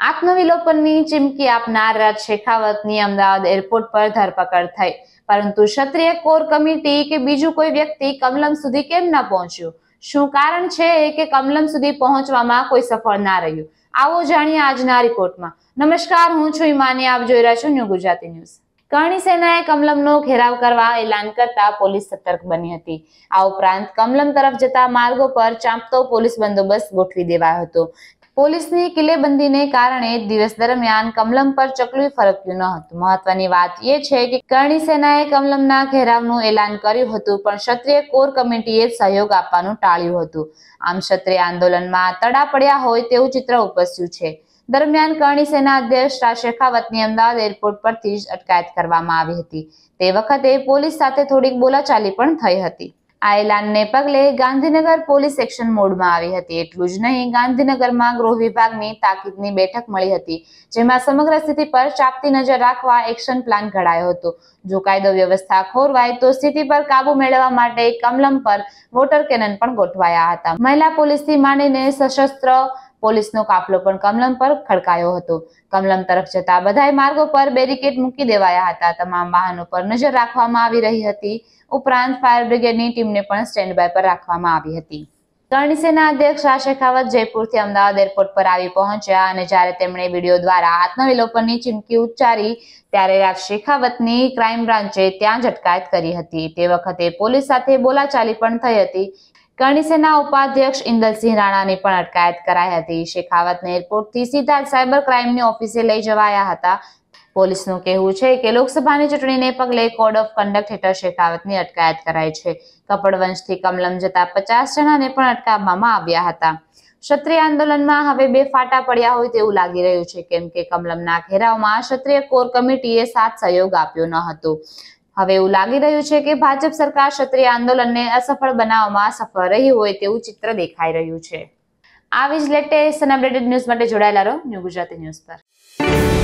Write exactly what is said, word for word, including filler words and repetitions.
આત્મવિલોપનની ચીમકી આપનાર રાજ શેખાવતની અમદાવાદ એરપોર્ટ પર ધરપકડ થઈ, પરંતુ ક્ષત્રિય કોર કમિટી કે બીજું કોઈ વ્યક્તિ કમલમ સુધી કેમ ન પહોંચ્યું? શું કારણ છે કે કમલમ સુધી પહોંચવામાં કોઈ સફળ ના રહ્યું? આવો જાણીએ આજના રિપોર્ટમાં। નમસ્કાર, હું છું ઈમાની, આપ જોઈ રહ્યા છો ન્યૂ ગુજરાતી ન્યૂઝ। કરણી સેનાએ કમલમનો ઘેરાવ કરવા એલાન કરતા પોલીસ સતર્ક બની હતી। આ ઉપરાંત કમલમ તરફ જતા માર્ગો પર ચાંપતો પોલીસ બંદોબસ્ત ગોઠવી દેવાયો હતો। પોલીસની કિલ્લેબંધીને કારણે દિવસ દરમિયાન કમલમ પર ચકલું ફરક્યું ન હતું। મહત્વની વાત એ છે કે કરણી સેનાએ કમલમના ઘેરાવનું એલાન કર્યું હતું, પણ ક્ષત્રિય કોર કમિટીએ સહયોગ આપવાનું ટાળ્યું હતું। આમ ક્ષત્રિય આંદોલનમાં તડા પડ્યા હોય તેવું ચિત્ર ઉપસ્યું છે। દરમિયાન કરણી સેના અધ્યક્ષ રાજ શેખાવતની અમદાવાદ એરપોર્ટ પરથી જ અટકાયત કરવામાં આવી હતી। તે વખતે પોલીસ સાથે થોડીક બોલાચાલી પણ થઈ હતી। આ એલાનને પગલે ગાંધીનગર પોલીસ એક્શન મોડમાં આવી હતી। એટલું જ નહીં, ગાંધીનગરમાં ગૃહ વિભાગની તાકીદની બેઠક મળી હતી, જેમાં સમગ્ર સ્થિતિ પર ચાંપતી નજર રાખવા એક્શન પ્લાન ઘડાયો હતો। જો કાયદો વ્યવસ્થા ખોરવાય તો સ્થિતિ પર કાબુ મેળવવા માટે કમલમ પર વોટર કેનન પણ ગોઠવાયા હતા। મહિલા પોલીસથી માંડીને સશસ્ત્ર પોલીસનો કાફલો પણ કમલમ પર ખડકાયો હતો। કમલમ તરફ જતા બધાય માર્ગો પર બેરિકેડ મૂકી દેવાયા હતા। તમામ વાહનો પર નજર રાખવામાં આવી રહી હતી। ઉપરાંત ફાયર બ્રિગેડની ટીમને પણ સ્ટેન્ડ બાય પર રાખવામાં આવી હતી। કરણી સેના અધ્યક્ષ રાજ શેખાવત જયપુરથી અમદાવાદ એરપોર્ટ પર આવી પહોંચ્યા અને જ્યારે તેમણે વિડીયો દ્વારા આત્મવિલોપનની ચીમકી ઉચ્ચારી ત્યારે રાજ શેખાવતની ક્રાઇમ બ્રાન્ચે ત્યાં જ અટકાયત કરી હતી। તે વખતે પોલીસ સાથે બોલાચાલી પણ થઈ હતી। કરણી સેના ઉપાધ્યક્ષ ઇન્દરસિંહ રાણાની પણ અટકાયત કરાઈ હતી। શેખાવતને એરપોર્ટથી સીધા જ સાયબર ક્રાઇમની ઓફિસે લઈ જવાયા હતા। પોલીસનું કહેવું છે કે લોકસભાની ચૂંટણીને પગલે કોડ ઓફ કન્ડક્ટ હેઠળ શેખાવતની અટકાયત કરાઈ છે। કપડવંશથી કમલમ જતા પચાસ જણાને પણ અટકાવવામાં આવ્યા હતા। ક્ષત્રિય આંદોલનમાં હવે બે ફાટા પડ્યા હોય તેવું લાગી રહ્યું છે, કેમ કે કમલમના ઘેરાવમાં ક્ષત્રિય કોર કમિટીએ સાથ સહયોગ આપ્યો ન હતો। હવે એવું લાગી રહ્યું છે કે ભાજપ સરકાર ક્ષત્રિય આંદોલનને અસફળ બનાવવામાં સફળ રહી હોય તેવું ચિત્ર દેખાઈ રહ્યું છે। આવી જ લેટેસ્ટ અને અપડેટેડ ન્યૂઝ માટે જોડાયેલા રહો ન્યૂ ગુજરાતી ન્યૂઝ પર।